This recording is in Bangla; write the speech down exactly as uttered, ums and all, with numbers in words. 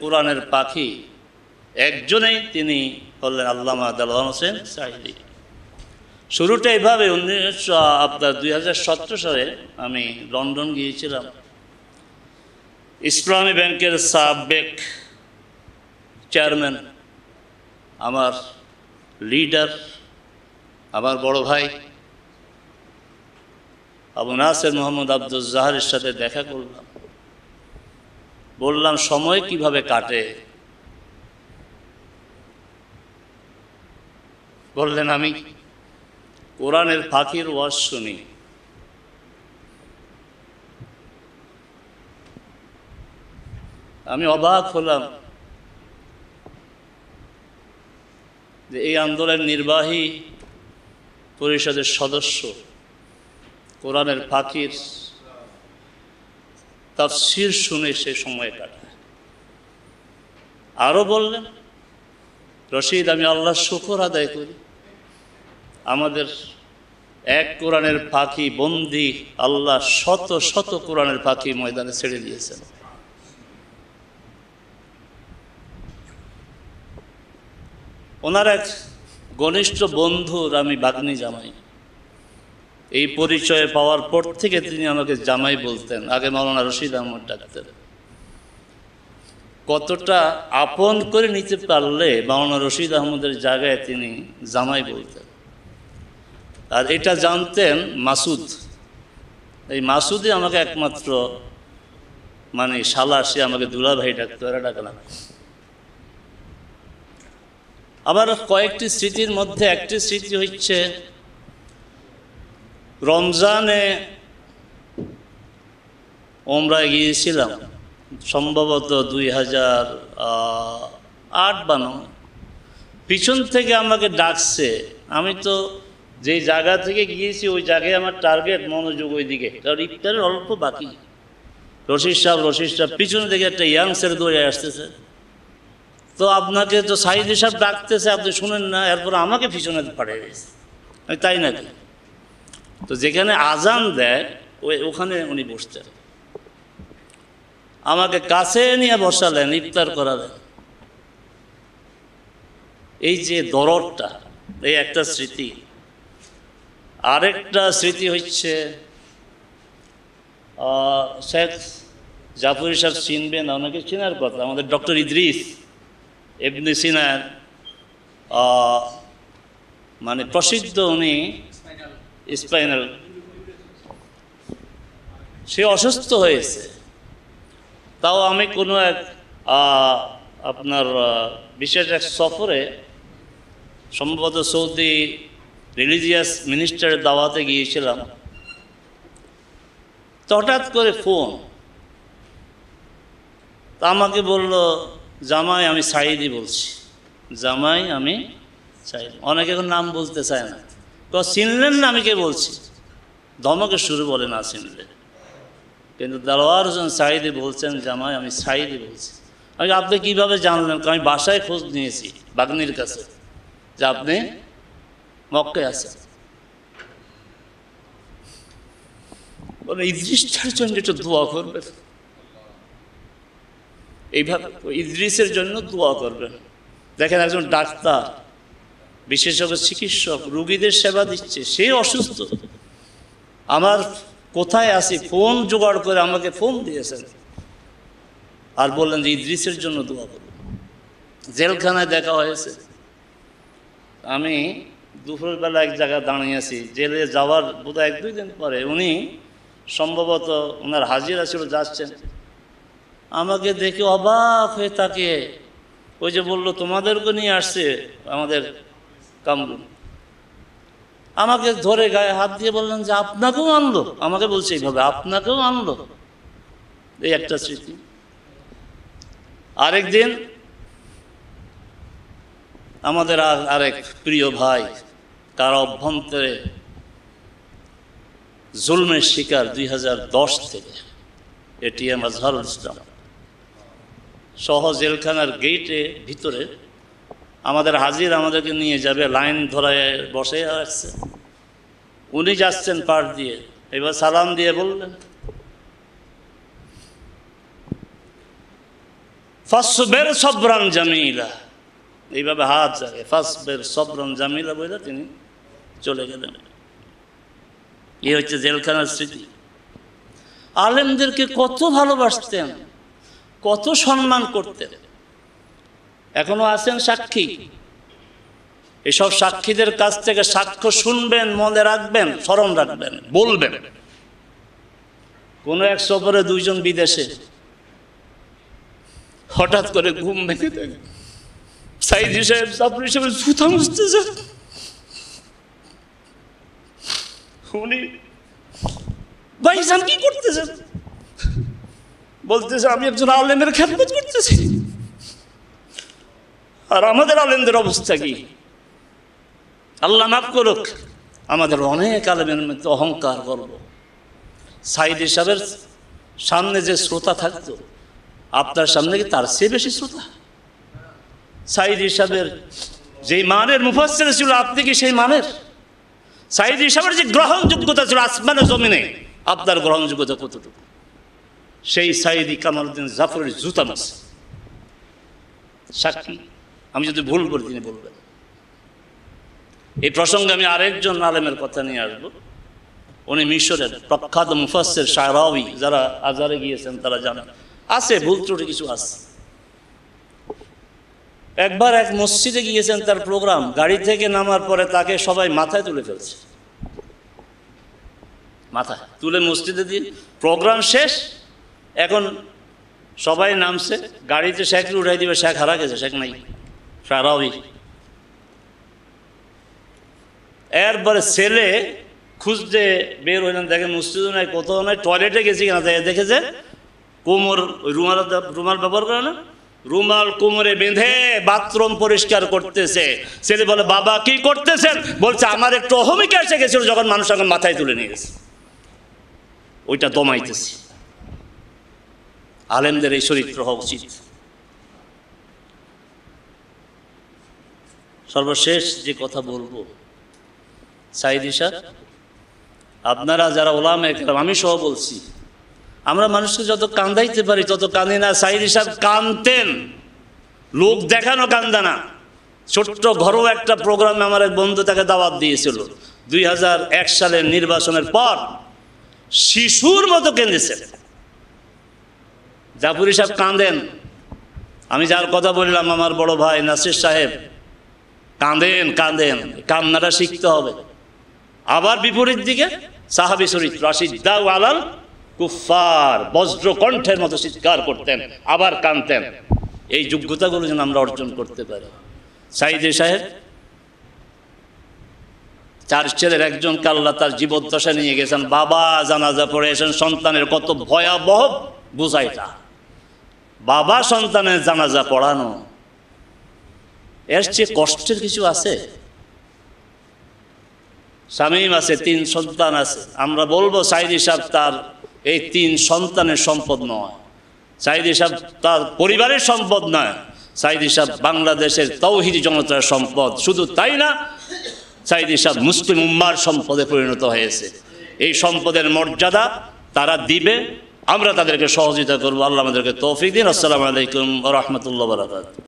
কোরআনের পাখি একজনেই, তিনি হলেন আল্লামা দেলোয়ার হোসেন সাঈদী। শুরুটা এইভাবে, উনিশশো আপনার দুই হাজার সতেরো সালে আমি লন্ডন গিয়েছিলাম। ইসলামী ব্যাংকের সাবেক চেয়ারম্যান, আমার লিডার, আমার বড় ভাই আবু নাসের মোহাম্মদ আব্দুল জাহারের সাথে দেখা করলাম। বললাম সময় কিভাবে কাটে। বললেন আমি কোরআনের পাখির ওয়াজ শুনি। আমি অবাক হলাম যে এই আন্দোলনের নির্বাহী পরিষদের সদস্য কোরআনের পাখির তাফসীর শুনে সে সময় কাটায়। আরও বললেন, রশিদ, আমি আল্লাহর শুকর আদায় করি, আমাদের এক কোরআনের পাখি বন্দি আল্লাহ শত শত কোরআনের পাখি ময়দানে ছেড়ে দিয়েছেন। ওনার এক ঘনিষ্ঠ বন্ধুর আমি ভাগ্নি জামাই। এই পরিচয় পাওয়ার পর থেকে তিনি আমাকে জামাই বলতেন, আগে মাওলানা রশিদ আহমদ ডাকতেন। কতটা আপন করে নিতে পারলে মাওলানা রশিদ আহমদের জায়গায় তিনি জামাই বলতেন। আর এটা জানতেন মাসুদ। এই মাসুদই আমাকে একমাত্র মানে শালা, সে আমাকে দুলা ভাই ডাকতো, এরা ডাকে না। আবার কয়েকটি স্মৃতির মধ্যে একটি স্মৃতি হচ্ছে রমজানে ওমরায় গিয়েছিলাম, সম্ভবত দুই হাজার আট বা নয়। পিছন থেকে আমাকে ডাকছে, আমি তো যে জায়গা থেকে গিয়েছি ওই জায়গায় আমার টার্গেট মনোযোগ ওই দিকে, কারণ ইফতারের অল্প বাকি। রশিদ সাহেব রশিদ সাহেব পিছন থেকে একটা ইয়াং ছেলে দৌড়ে আসতেছে, তো আপনাকে তো সাঈদী সাহেব ডাকতেছে, আপনি শুনেন না, এরপর আমাকে পিছনে পাঠিয়ে দিয়েছে। তাই নাকি? তো যেখানে আজান দেয় ওই ওখানে উনি বসতেন, আমাকে কাছে নিয়ে বসালেন, ইফতার করালেন। এই যে দরদটা, এই একটা স্মৃতি। আরেকটা স্মৃতি হচ্ছে শেখ জাফরি সাহেব চিনবেন, অনেকে চেনার কথা, আমাদের ডক্টর ইদ্রিস ইবনে সিনার মানে প্রসিদ্ধ উনি স্পাইনাল, সে অসুস্থ হয়েছে। তাও আমি কোনো এক আপনার বিশেষ এক সফরে, সম্ভবত সৌদি রিলিজিয়াস মিনিস্টারের দাওয়াতে গিয়েছিলাম। তো হঠাৎ করে ফোন, তা আমাকে বলল, জামাই আমি সাঈদী বলছি। জামাই আমি সাঈদী। অনেকে এখন নাম বলতে চায় না, তো চিনলেন না আমি কে বলছি? ধমকে শুরু বলে না চিনলে, কিন্তু দেলোয়ার হোসেন সাঈদী বলছেন, জামাই আমি সাঈদী বলছি। আমি আপনি কীভাবে জানলেন? আমি বাসায় খোঁজ নিয়েছি ভাগ্নির কাছে যে আপনি মক্কায় আছেন। বলে ইদ্রিসটার জন্য একটু দোয়া করবেন, এইভাবে ইদ্রিসের জন্য দোয়া করবেন। দেখেন, একজন ডাক্তার, বিশেষজ্ঞ চিকিৎসক রুগীদের সেবা দিচ্ছে, সে অসুস্থ, আমার কোথায় আছি ফোন জোগাড় করে আমাকে ফোন দিয়েছেন, আর বললেন যে ইদ্রিসের জন্য দোয়া করবেন। জেলখানায় দেখা হয়েছে, আমি দুপুরবেলা এক জায়গায় দাঁড়িয়ে আছি, জেলে যাওয়ার বোধহয় এক দুই দিন পরে উনি সম্ভবত ওনার হাজিরা ছিল, যাচ্ছেন, আমাকে দেখে অবাক হয়ে তাকে, ওই যে বললো তোমাদেরকে নিয়ে আসছে আমাদের কামরুল, আমাকে ধরে গায়ে হাত দিয়ে বললেন যে আপনাকেও আনলো, আমাকে বলছে এইভাবে, আপনাকেও আনলো। এই একটা স্মৃতি। আরেকদিন আমাদের আরেক প্রিয় ভাই, তার অভ্যন্তরে জুলমের শিকার দুই হাজার দশ থেকে এটিএম আজহারুল ইসলাম সহ জেলখানার গেটে ভিতরে আমাদের হাজির আমাদেরকে নিয়ে যাবে, লাইন ধরায় বসে আসছে, উনি যাচ্ছেন পার দিয়ে, এবার সালাম দিয়ে বললেন ফাসবের সবরান জামিলা, এইভাবে হাত জাগে ফাসবের সবরান জামিলা বলে তিনি চলে গেলেন। এই হচ্ছে জেলখানার স্মৃতি। আলেমদেরকে কত ভালোবাসতেন, কত সম্মান করতেন। এখনো আছেন সাক্ষী। এসব সাক্ষীদের কাছ থেকে সাক্ষ্য শুনবেন, মনে রাখবেন, স্মরণ রাখবেন, বলবেন। কোনো এক সফরে দুইজন বিদেশে, হঠাৎ করে ঘুম ভেঙে দেয় সাইদি সাহেব জাফর সাহেবের জুতা মুছতেছে। উনি ভাইজান কি করতেছেন? বলতেছে আমি একজন আলেমের খেদমত করতেছি। আর আমাদের আলেমদের অবস্থা কি? আল্লাহ মাফ করুক, আমাদের অনেক আলেমের মধ্যে অহংকার গর্ব। সাইদি সাহেবের সামনে যে শ্রোতা থাকতো, আপনার সামনে কি তার চেয়ে বেশি শ্রোতা? সাইদি সাহেবের যেই মানের মুফাসসির ছিল, আপনি কি সেই মানের? সাইদি সাহেবের যে গ্রহণযোগ্যতা ছিল আসমানে জমিনে, আপনার গ্রহণযোগ্যতা কতটুকু? সেই সাইদি কামালউদ্দিন জাফরের জুতা মাস সাক্ষী। আমি যদি ভুল করে তিনি বলবেন। এই প্রসঙ্গে আমি আরেকজন আলেমের কথা নিয়ে আসবো। উনি মিশরের প্রখ্যাত মুফাসসির শায়রাওয়ি, যারা আজহারে গিয়েছেন তারা জানেন। আছে ভুল ত্রুটি কিছু আছে। একবার এক মসজিদে গিয়েছেন, তার প্রোগ্রাম, গাড়ি থেকে নামার পরে তাকে সবাই মাথায় তুলে ফেলছে। মাথায় তুলে মসজিদে দিয়ে প্রোগ্রাম শেষ, এখন সবাই নামছে, গাড়িতে শেখকে উঠাই দিবে, শেখ হারা গেছে, শেখ নাই, শায়রাওয়ি। এরপরে ছেলে খুঁজতে বের হইলেন, দেখেন মসজিদও নাই, কোথাও নাই, টয়লেটে গেছি কিনা দেখে যে কোমর, ওই রুমাল রুমাল ব্যবহার করে না, রুমাল কোমরে বেঁধে বাথরুম পরিষ্কার করতেছে। ছেলে বলে বাবা কি করতেছেন? বলছে আমার একটু অহমিকা এসে গেছিল যখন মানুষ এখন মাথায় তুলে নিয়ে গেছে, ওইটা দমাইতেছি। আলেমদের এই চরিত্র হওয়া উচিত। সর্বশেষ যে কথা বলবো, সাইদি সাহেব, আপনারা যারা ওলামা একরাম, আমি সহ বলছি, আমরা মানুষকে যত কান্দাইতে পারি তত কাঁদি না। সাইদি সাহেব কাঁদতেন, লোক দেখানো কান্দা না। ছোট্ট ঘরোয়া একটা প্রোগ্রামে আমার এক বন্ধু তাকে দাওয়াত দিয়েছিল দুই হাজার এক সালের নির্বাচনের পর, শিশুর মতো কেঁদেছেন। জাফরি সাহেব কাঁদেন। আমি যার কথা বললাম আমার বড় ভাই নাসির সাহেব, কাঁদেন কাঁদেন, কান্নাটা শিখতে হবে। আবার বিপরীত দিকে সাহাবী শরীফ রাশিদ দাউ আলাল কুফার, বজ্র কণ্ঠের মতো চিৎকার করতেন, আবার কাঁদতেন। এই যোগ্যতাগুলো যেন আমরা অর্জন করতে পারি। সাইদি সাহেব চার ছেলের একজনকে আল্লাহ তার জীবদ্দশা নিয়ে গেছেন। বাবা জানাজা পড়ে এসেছেন, সন্তানের কত ভয়াবহ বুঝাইটা। বাবা সন্তানের জানাজা পড়ানো, এর চেয়ে কষ্টের কিছু আছে? শামীম আছে, তিন সন্তান আছে। আমরা বলবো সাইদি সাহেব তার এই তিন সন্তানের সম্পদ নয়, সাইদি সাহেব তার পরিবারের সম্পদ নয়, সাইদি সাহেব বাংলাদেশের তাওহীদি জনতার সম্পদ। শুধু তাই না, সাইদি সাহেব মুসলিম উম্মার সম্পদে পরিণত হয়েছে। এই সম্পদের মর্যাদা তারা দিবে, আমরা তাদেরকে সহযোগিতা করবো। আল্লাহ আমাদেরকে তৌফিক দিন। আসসালামু আলাইকুম ওয়া রাহমাতুল্লাহি ওয়া বারাকাতুহু।